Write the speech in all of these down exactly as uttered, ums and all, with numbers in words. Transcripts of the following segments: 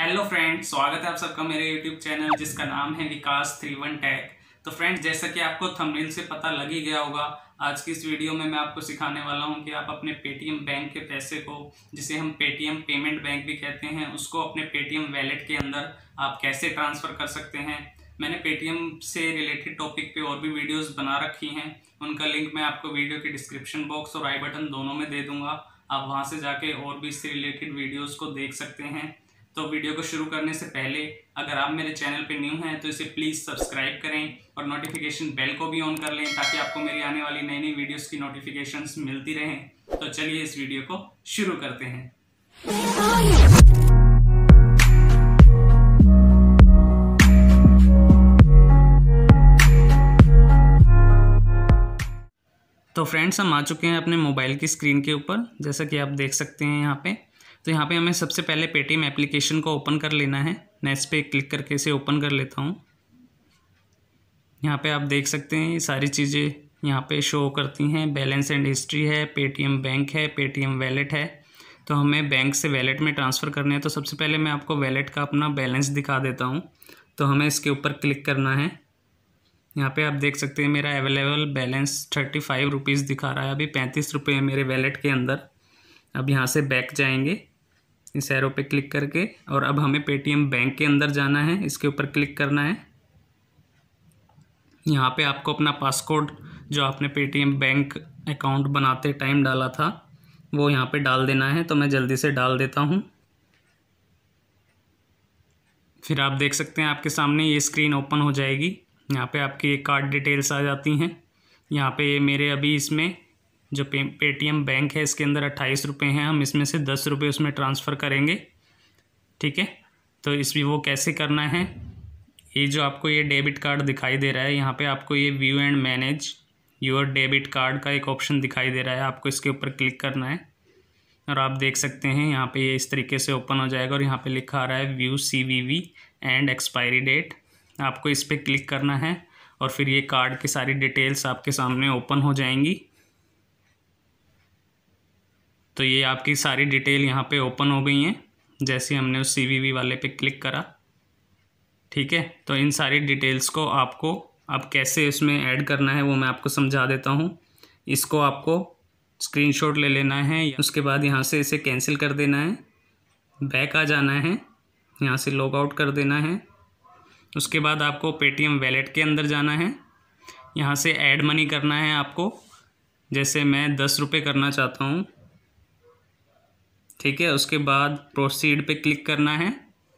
Hello friends, स्वागत है आप सबका मेरे यूट्यूब चैनल जिसका नाम है विकास थ्री वन टेक। तो फ्रेंड्स, जैसा कि आपको थंबनेल से पता लग ही गया होगा, आज की इस वीडियो में मैं आपको सिखाने वाला हूं कि आप अपने पेटीएम बैंक के पैसे को, जिसे हम पेटीएम पेमेंट बैंक भी कहते हैं, उसको अपने पेटीएम वैलेट के अंदर आप कैसे ट्रांसफ़र कर सकते हैं। मैंने पेटीएम से रिलेटेड टॉपिक पे और भी वीडियोस बना रखी हैं, उनका लिंक मैं आपको वीडियो के डिस्क्रिप्शन बॉक्स और आई बटन दोनों में दे दूंगा। आप वहां से जाके और भी इससे रिलेटेड वीडियोस को देख सकते हैं। तो वीडियो को शुरू करने से पहले अगर आप मेरे चैनल पे न्यू हैं तो इसे प्लीज़ सब्सक्राइब करें और नोटिफिकेशन बेल को भी ऑन कर लें ताकि आपको मेरी आने वाली नई नई वीडियोस की नोटिफिकेशंस मिलती रहें। तो चलिए इस वीडियो को शुरू करते हैं। तो फ्रेंड्स, हम आ चुके हैं अपने मोबाइल की स्क्रीन के ऊपर, जैसा कि आप देख सकते हैं यहाँ पे। तो यहाँ पे हमें सबसे पहले पेटीएम एप्लीकेशन को ओपन कर लेना है। मैं इस पर क्लिक करके इसे ओपन कर लेता हूँ। यहाँ पे आप देख सकते हैं ये सारी चीज़ें यहाँ पे शो करती हैं। बैलेंस एंड हिस्ट्री है, पेटीएम बैंक है, पेटीएम वैलेट है। तो हमें बैंक से वैलेट में ट्रांसफ़र करने हैं। तो सबसे पहले मैं आपको वैलेट का अपना बैलेंस दिखा देता हूँ। तो हमें इसके ऊपर क्लिक करना है। यहाँ पे आप देख सकते हैं मेरा available balance thirty five rupees दिखा रहा है। अभी पैंतीस रुपये है मेरे वैलेट के अंदर। अब यहाँ से बैक जाएंगे इस एरो पे क्लिक करके, और अब हमें पेटीएम बैंक के अंदर जाना है। इसके ऊपर क्लिक करना है। यहाँ पे आपको अपना पासकोड जो आपने पेटीएम बैंक अकाउंट बनाते टाइम डाला था वो यहाँ पे डाल देना है। तो मैं जल्दी से डाल देता हूँ। फिर आप देख सकते हैं आपके सामने ये स्क्रीन ओपन हो जाएगी। यहाँ पे आपकी ये कार्ड डिटेल्स आ जाती हैं। यहाँ पे ये मेरे अभी इसमें जो पे पेटीएम बैंक है इसके अंदर अट्ठाईस रुपये हैं। हम इसमें से दस रुपये उसमें ट्रांसफ़र करेंगे। ठीक है, तो इस भी वो कैसे करना है, ये जो आपको ये डेबिट कार्ड दिखाई दे रहा है, यहाँ पे आपको ये view and manage your debit card का एक ऑप्शन दिखाई दे रहा है। आपको इसके ऊपर क्लिक करना है और आप देख सकते हैं यहाँ पे ये इस तरीके से ओपन हो जाएगा। और यहाँ पे लिखा आ रहा है view C V V and expiry date. आपको इस पर क्लिक करना है और फिर ये कार्ड की सारी डिटेल्स आपके सामने ओपन हो जाएंगी। तो ये आपकी सारी डिटेल यहाँ पे ओपन हो गई हैं जैसे हमने उस सी वी वी वाले पे क्लिक करा। ठीक है, तो इन सारी डिटेल्स को आपको अब कैसे इसमें ऐड करना है वो मैं आपको समझा देता हूँ। इसको आपको स्क्रीनशॉट ले लेना है। उसके बाद यहाँ से इसे कैंसिल कर देना है, बैक आ जाना है, यहाँ से लॉग आउट कर देना है। उसके बाद आपको पेटीएम वैलेट के अंदर जाना है। यहाँ से ऐड मनी करना है आपको। जैसे मैं दस रुपये करना चाहता हूँ। ठीक है, उसके बाद प्रोसीड पे क्लिक करना है।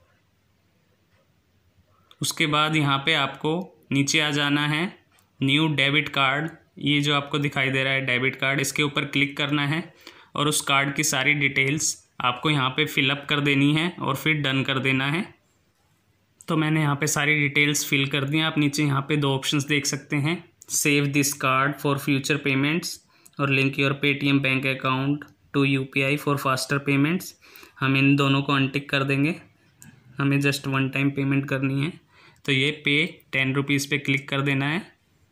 उसके बाद यहाँ पे आपको नीचे आ जाना है, न्यू डेबिट कार्ड, ये जो आपको दिखाई दे रहा है डेबिट कार्ड, इसके ऊपर क्लिक करना है और उस कार्ड की सारी डिटेल्स आपको यहाँ पे फिलअप कर देनी है और फिर डन कर देना है। तो मैंने यहाँ पे सारी डिटेल्स फिल कर दी हैं। आप नीचे यहाँ पे दो ऑप्शंस देख सकते हैं, save this card for future payments और link your Paytm bank account to UPI for faster payments. हम इन दोनों को अनटिक कर देंगे। हमें जस्ट वन टाइम पेमेंट करनी है। तो ये पे टेन रुपीज़ पे क्लिक कर देना है।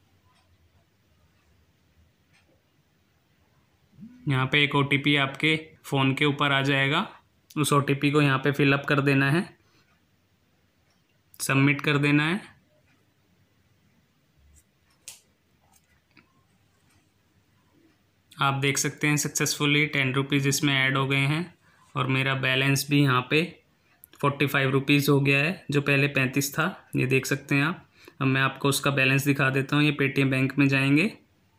यहाँ पे एक ओ टी पी आपके फ़ोन के ऊपर आ जाएगा। उस ओ टी पी को यहाँ पे फिलअप कर देना है, सबमिट कर देना है। आप देख सकते हैं सक्सेसफुली टेन रुपीज़ इसमें ऐड हो गए हैं और मेरा बैलेंस भी यहाँ पे फोर्टी फाइव रुपीज़ हो गया है, जो पहले पैंतीस था। ये देख सकते हैं आप। अब मैं आपको उसका बैलेंस दिखा देता हूँ। ये पेटीएम बैंक में जाएंगे,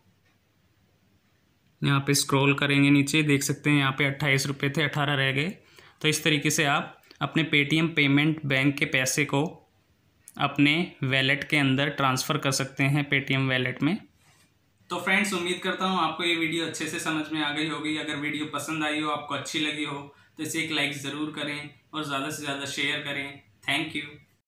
यहाँ पे स्क्रॉल करेंगे नीचे, देख सकते हैं यहाँ पे अट्ठाईस रुपये थे, अठारह रह गए। तो इस तरीके से आप अपने पेटीएम पेमेंट बैंक के पैसे को अपने वैलेट के अंदर ट्रांसफ़र कर सकते हैं पेटीएम वैलेट में। तो फ्रेंड्स, उम्मीद करता हूँ आपको ये वीडियो अच्छे से समझ में आ गई होगी। अगर वीडियो पसंद आई हो, आपको अच्छी लगी हो, तो इसे एक लाइक ज़रूर करें और ज़्यादा से ज़्यादा शेयर करें। Thank you.